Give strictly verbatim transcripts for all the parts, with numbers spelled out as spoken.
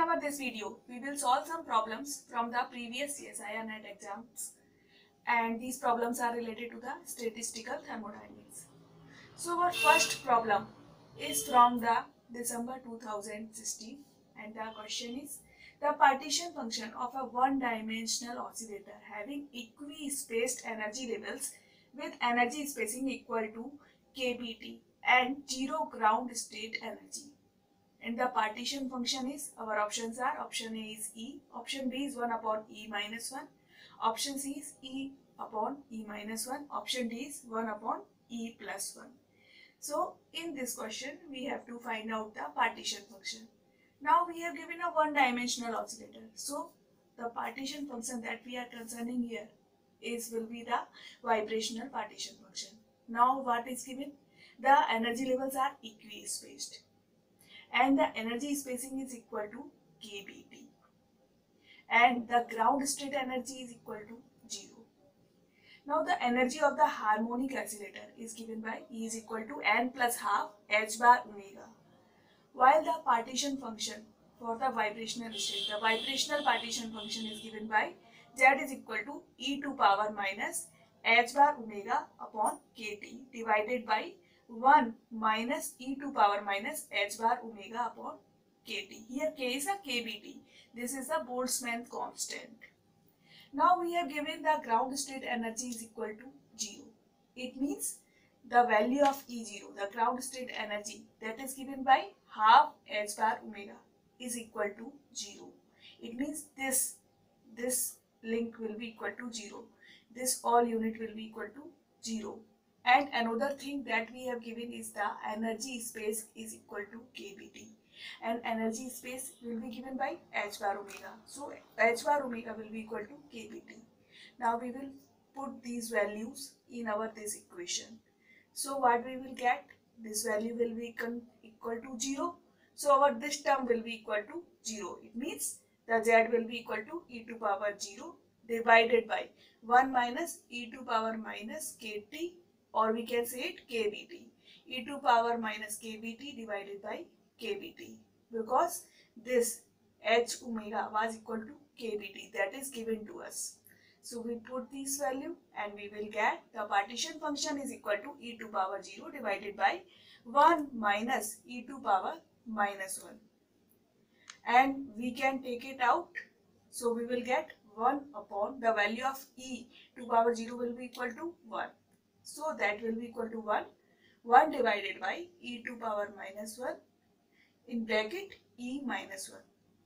our this video, we will solve some problems from the previous C S I R NET exams, and these problems are related to the statistical thermodynamics. So our first problem is from the December two thousand sixteen, and the question is the partition function of a one-dimensional oscillator having equi-spaced energy levels with energy spacing equal to K B T and zero ground state energy. And the partition function is, our options are, option A is E, option B is one upon E minus one, option C is E upon E minus one, option D is one upon E plus one. So in this question we have to find out the partition function. Now we have given a one dimensional oscillator. So the partition function that we are concerning here is will be the vibrational partition function. Now what is given? The energy levels are equi-spaced and the energy spacing is equal to K B T, and the ground state energy is equal to zero. Now the energy of the harmonic oscillator is given by E is equal to n plus half h bar omega, while the partition function for the vibrational state, the vibrational partition function is given by Z is equal to e to power minus h bar omega upon kt divided by one minus e to power minus h bar omega upon kt. Here k is a K B T. This is the Boltzmann constant. Now we have given the ground state energy is equal to zero. It means the value of E zero, the ground state energy, that is given by half h bar omega is equal to zero. It means this, this link will be equal to zero. This all unit will be equal to zero. And another thing that we have given is the energy space is equal to K B T, and energy space will be given by h bar omega. So h bar omega will be equal to K B T. Now we will put these values in our this equation. So what we will get? This value will be equal to zero. So our this term will be equal to zero. It means the Z will be equal to e to power zero divided by one minus e to power minus kt, or we can say it K B T, e to power minus K B T divided by K B T, because this h omega was equal to K B T, that is given to us. So we put this value and we will get the partition function is equal to e to power zero divided by one minus e to power minus one, and we can take it out. So we will get one upon the value of e to power zero will be equal to one. So that will be equal to one. one divided by e to power minus one in bracket e minus one.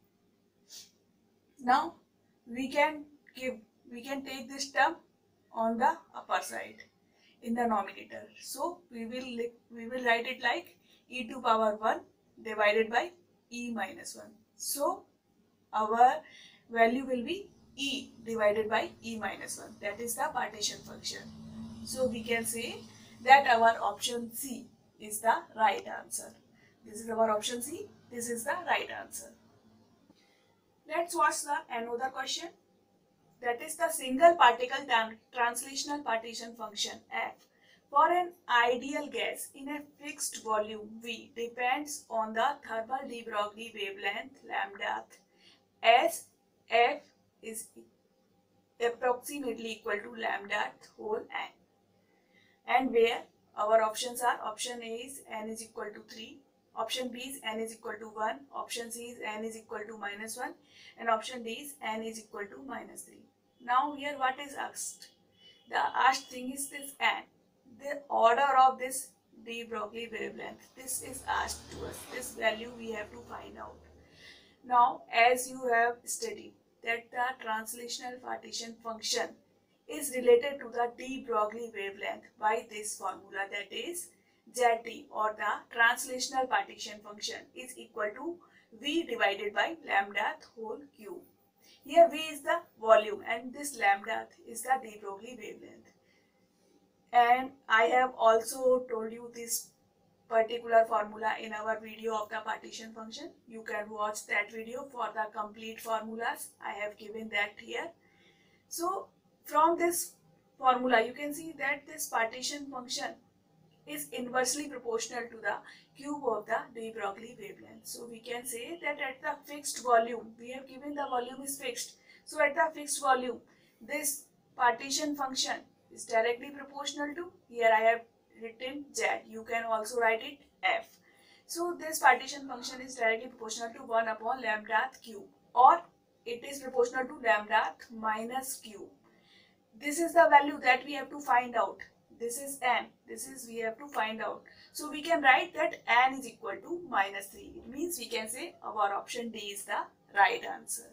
Now we can give we can take this term on the upper side in the numerator. So we will we will write it like e to power one divided by e minus one. So our value will be e divided by e minus one. That is the partition function. So we can say that our option C is the right answer. This is our option C. This is the right answer. Let's watch the another question. That is the single particle translational partition function F for an ideal gas in a fixed volume V depends on the thermal de Broglie wavelength lambda as F is approximately equal to lambda whole n, and where our options are, option A is n is equal to three, option B is n is equal to one, option C is n is equal to minus one, and option D is n is equal to minus three. Now here what is asked? The asked thing is this n. The order of this de Broglie wavelength, this is asked to us. This value we have to find out. Now as you have studied that the translational partition function is related to the de Broglie wavelength by this formula, that is Z T, or the translational partition function is equal to V divided by lambda whole cube. Here V is the volume and this lambda is the de Broglie wavelength. And I have also told you this particular formula in our video of the partition function. You can watch that video for the complete formulas. I have given that here. So from this formula you can see that this partition function is inversely proportional to the cube of the de Broglie wavelength. So we can say that at the fixed volume, we have given the volume is fixed. So at the fixed volume, this partition function is directly proportional to, here I have written Z, you can also write it F. So this partition function is directly proportional to one upon lambda cube, or it is proportional to lambda minus cube. This is the value that we have to find out. This is n, this is we have to find out. So we can write that n is equal to minus three. It means we can say our option D is the right answer.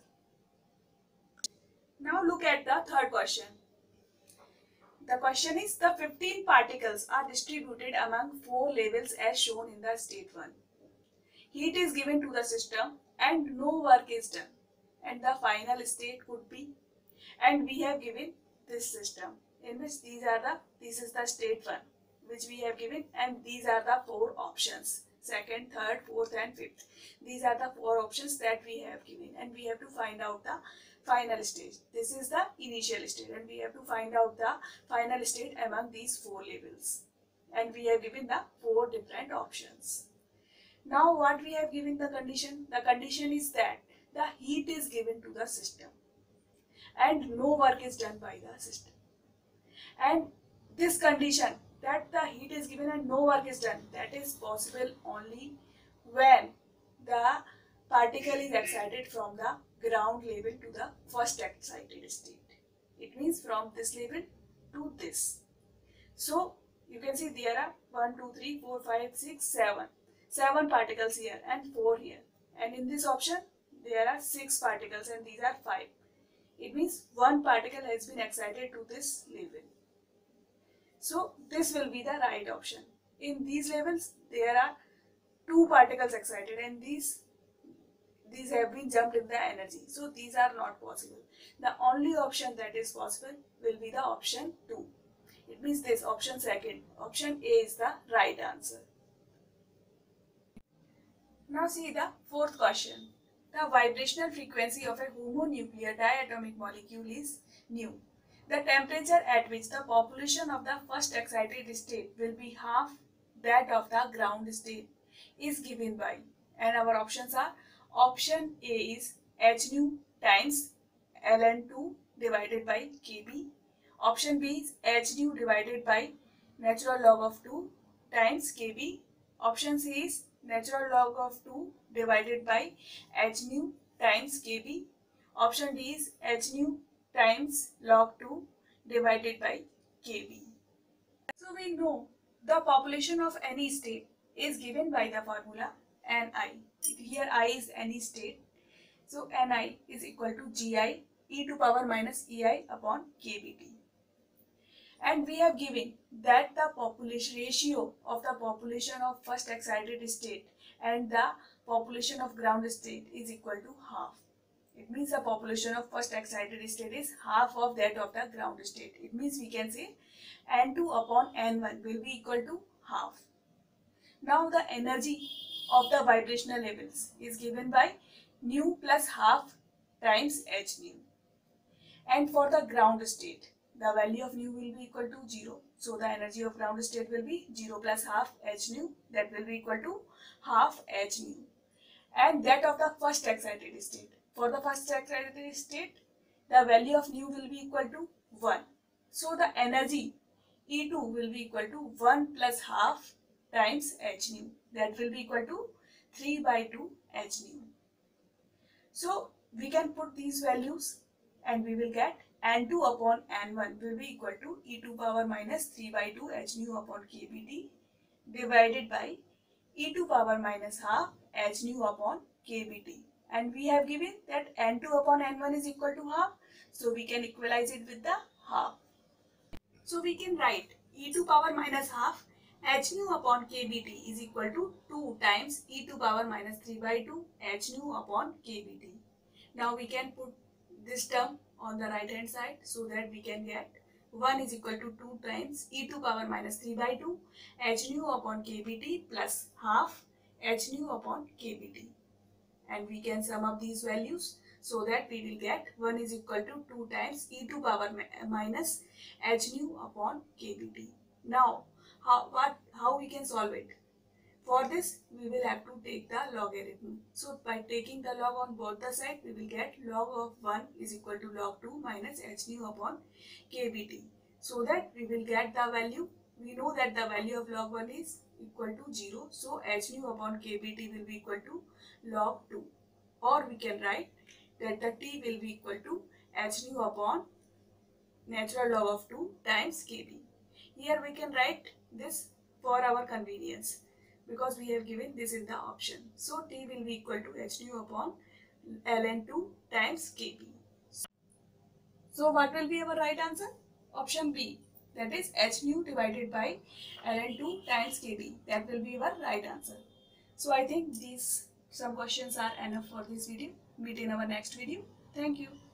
Now look at the third question. The question is, the fifteen particles are distributed among four levels as shown in the state one. Heat is given to the system and no work is done, and the final state could be, and we have given this system in which these are the, this is the state one which we have given, and these are the four options, second, third, fourth and fifth. These are the four options that we have given, and we have to find out the final stage. This is the initial state, and we have to find out the final state among these four levels, and we have given the four different options. Now what we have given the condition? The condition is that the heat is given to the system and no work is done by the system. And this condition that the heat is given and no work is done, that is possible only when the particle is excited from the ground level to the first excited state. It means from this level to this. So you can see there are one, two, three, four, five, six, seven. seven particles here and four here. And in this option there are six particles and these are five. It means one particle has been excited to this level. So this will be the right option. In these levels there are two particles excited and these these have been jumped in the energy. So these are not possible. The only option that is possible will be the option two. It means this option second. Option A is the right answer. Now see the fourth question. The vibrational frequency of a homonuclear diatomic molecule is nu. The temperature at which the population of the first excited state will be half that of the ground state is given by, and our options are, option A is h nu times ln two divided by kb. Option B is h nu divided by natural log of two times kb. Option C is natural log of two divided by h nu times kb. Option D is h nu times log two divided by kb. So we know the population of any state is given by the formula Ni. Here I is any state. So Ni is equal to Gi e to power minus Ei upon kbt. And we have given that the population ratio of the population of first excited state and the population of ground state is equal to half. It means the population of first excited state is half of that of the ground state. It means we can say N two upon N one will be equal to half. Now the energy of the vibrational levels is given by nu plus half times h nu. And for the ground state, the value of nu will be equal to zero. So the energy of ground state will be zero plus half h nu, that will be equal to half h nu. And that of the first excited state. For the first excited state, the value of nu will be equal to one. So the energy E two will be equal to one plus half times h nu. That will be equal to three by two h nu. So we can put these values and we will get N two upon N one will be equal to e to power minus three by two h nu upon kbt divided by e to power minus half h nu upon kbt. And we have given that N two upon N one is equal to half. So we can equalize it with the half. So we can write e to power minus half h nu upon kbt is equal to two times e to power minus three by two h nu upon kbt. Now we can put this term on the right hand side so that we can get one is equal to two times e to power minus three by two h nu upon kbt plus half h nu upon kbt. And we can sum up these values so that we will get one is equal to two times e to power minus h nu upon kbt. Now how what how can solve it. For this, we will have to take the logarithm. So by taking the log on both the sides, we will get log of one is equal to log two minus h nu upon kbt. So that we will get the value. We know that the value of log one is equal to zero. So h nu upon kbt will be equal to log two. Or we can write that the t will be equal to h nu upon natural log of two times kb. Here we can write this for our convenience, because we have given this in the option. So t will be equal to h nu upon ln two times kb. So what will be our right answer? Option B, that is h nu divided by ln two times kb. That will be our right answer. So I think these some questions are enough for this video. Meet in our next video. Thank you.